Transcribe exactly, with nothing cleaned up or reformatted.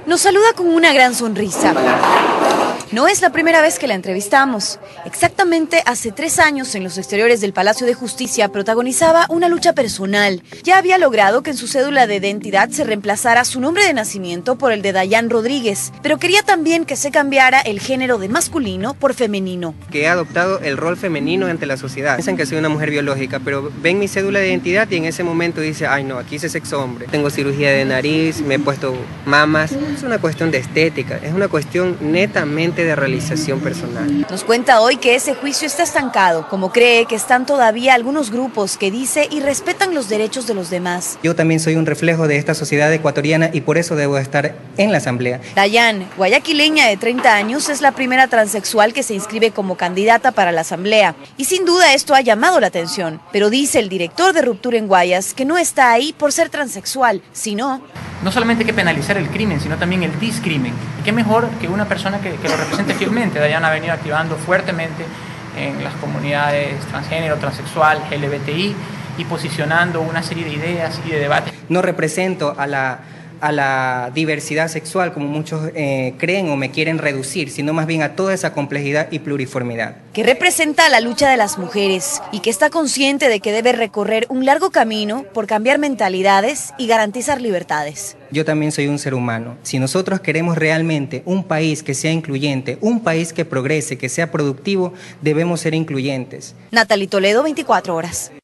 Nos saluda con una gran sonrisa. No es la primera vez que la entrevistamos. Exactamente hace tres años, en los exteriores del Palacio de Justicia, protagonizaba una lucha personal. Ya había logrado que en su cédula de identidad se reemplazara su nombre de nacimiento por el de Dayan Rodríguez, pero quería también que se cambiara el género de masculino por femenino. Que he adoptado el rol femenino ante la sociedad. Piensan que soy una mujer biológica, pero ven mi cédula de identidad y en ese momento dice, ay no, aquí es sexo hombre. Tengo cirugía de nariz, me he puesto mamas. Es una cuestión de estética, es una cuestión netamente de realización personal. Nos cuenta hoy que ese juicio está estancado, como cree que están todavía algunos grupos que dice y respetan los derechos de los demás. Yo también soy un reflejo de esta sociedad ecuatoriana y por eso debo estar en la asamblea. Dayan, guayaquileña de treinta años, es la primera transexual que se inscribe como candidata para la asamblea. Y sin duda esto ha llamado la atención, pero dice el director de Ruptura en Guayas que no está ahí por ser transexual, sino... No solamente hay que penalizar el crimen, sino también el discrimen. Y qué mejor que una persona que, que lo represente fielmente. Dayan ha venido activando fuertemente en las comunidades transgénero, transexual, L G B T I y posicionando una serie de ideas y de debates. No represento a la, a la diversidad sexual como muchos eh, creen o me quieren reducir, sino más bien a toda esa complejidad y pluriformidad. Que representa la lucha de las mujeres y que está consciente de que debe recorrer un largo camino por cambiar mentalidades y garantizar libertades. Yo también soy un ser humano. Si nosotros queremos realmente un país que sea incluyente, un país que progrese, que sea productivo, debemos ser incluyentes. Natalie Toledo, veinticuatro horas.